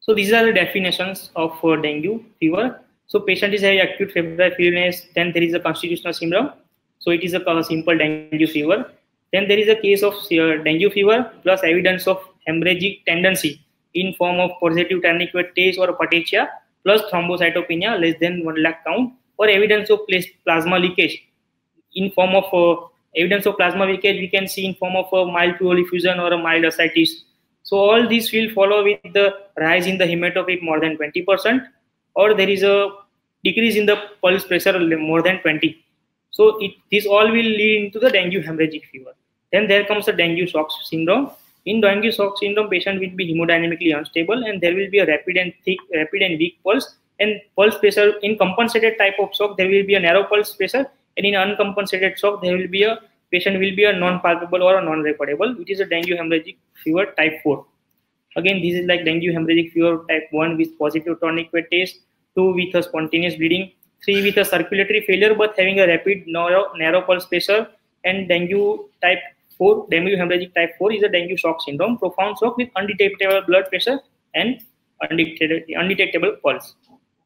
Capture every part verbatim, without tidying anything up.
So these are the definitions of uh, dengue fever. So patient is having acute febrile illness, then there is a constitutional syndrome. So it is a uh, simple dengue fever. Then there is a case of uh, dengue fever plus evidence of hemorrhagic tendency in form of positive tourniquet test or petechia plus thrombocytopenia less than one lakh count, or evidence of plasma leakage in form of uh, evidence of plasma leakage we can see in form of a mild pleural effusion or a mild ascites. So all these will follow with the rise in the hematocrit more than twenty percent, or there is a decrease in the pulse pressure more than twenty. So it, this all will lead into the dengue hemorrhagic fever. Then there comes the dengue shock syndrome. In dengue shock syndrome, patient will be hemodynamically unstable, and there will be a rapid and thick, rapid and weak pulse, and pulse pressure. In compensated type of shock, there will be a narrow pulse pressure, and in uncompensated shock, there will be a patient will be a non-palpable or a non-recordable. It is a dengue hemorrhagic fever type four. Again, this is like dengue hemorrhagic fever type one with positive tourniquet test, two with a spontaneous bleeding, three with a circulatory failure but having a rapid narrow, narrow pulse pressure, and dengue type four, dengue hemorrhagic type four is a dengue shock syndrome, profound shock with undetectable blood pressure and undetectable, undetectable pulse.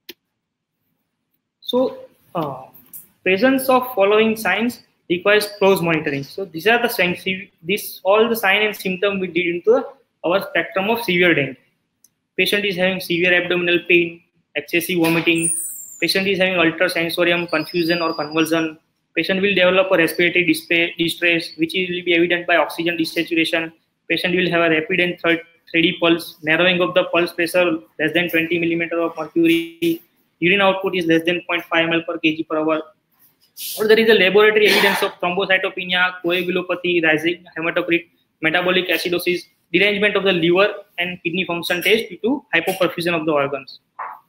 So, uh, presence of following signs requires close monitoring. So these are the signs. This all the sign and symptom we lead into our spectrum of severe dengue. Patient is having severe abdominal pain, excessive vomiting. Patient is having ultrasensorium confusion or convulsion. Patient will develop a respiratory distress, which will be evident by oxygen desaturation. Patient will have a rapid and three D pulse, narrowing of the pulse pressure less than twenty millimeter of mercury. Urine output is less than zero point five milliliters per kg per hour. Or there is a laboratory evidence of thrombocytopenia, coagulopathy, rising hematocrit, metabolic acidosis, derangement of the liver and kidney function test due to hypoperfusion of the organs.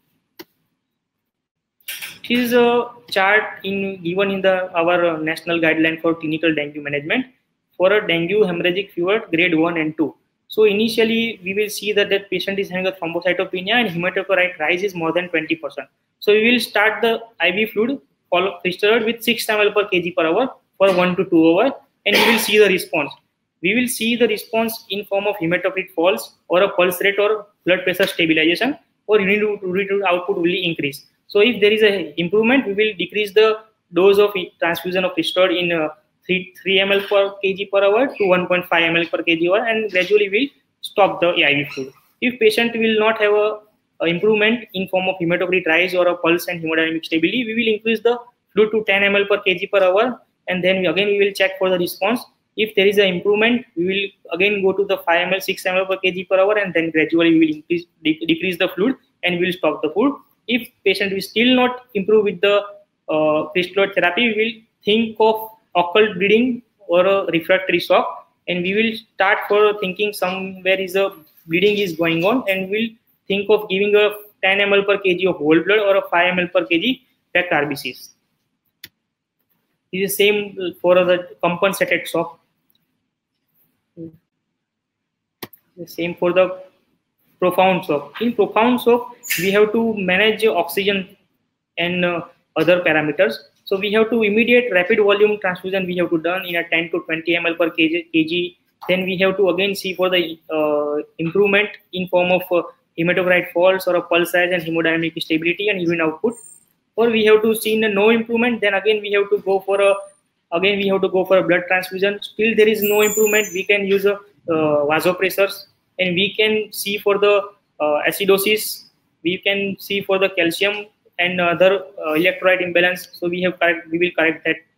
This is a chart in given in the our national guideline for clinical dengue management for a dengue hemorrhagic fever grade one and two. So initially we will see that the patient is having a thrombocytopenia and hematocrit rise is more than twenty percent. So we will start the I V fluid steroid with six milliliters per kg per hour for one to two hours, and we will see the response. We will see the response in form of hematocrit falls or a pulse rate or blood pressure stabilization, or urine output will increase. So if there is a improvement, we will decrease the dose of transfusion of steroid in uh, three, three milliliters per kg per hour to one point five milliliters per kg hour, and gradually will stop the I V fluid. If patient will not have a Uh, improvement in form of hematocrit rise or a pulse and hemodynamic stability, we will increase the fluid to ten milliliters per kg per hour, and then we, again we will check for the response. If there is an improvement, we will again go to the five milliliters, six milliliters per kg per hour, and then gradually we will increase de decrease the fluid and we will stop the fluid. If patient will still not improve with the uh, crystalloid therapy, we will think of occult bleeding or a refractory shock, and we will start for thinking somewhere is a bleeding is going on, and we'll think of giving a ten milliliters per kg of whole blood or a five milliliters per kg packed R B Cs. This is same for the compensated shock. The same for the profound shock. In profound shock, we have to manage oxygen and uh, other parameters. So we have to immediate rapid volume transfusion we have to done in a ten to twenty milliliters per kg. Then we have to again see for the uh, improvement in form of uh, hematocrit falls or a pulse rise and hemodynamic stability and urine output. Or we have to see no improvement, then again we have to go for a again we have to go for a blood transfusion. Still there is no improvement, we can use a uh, vasopressors, and we can see for the uh, acidosis, we can see for the calcium and other uh, electrolyte imbalance. So we have correct, we will correct that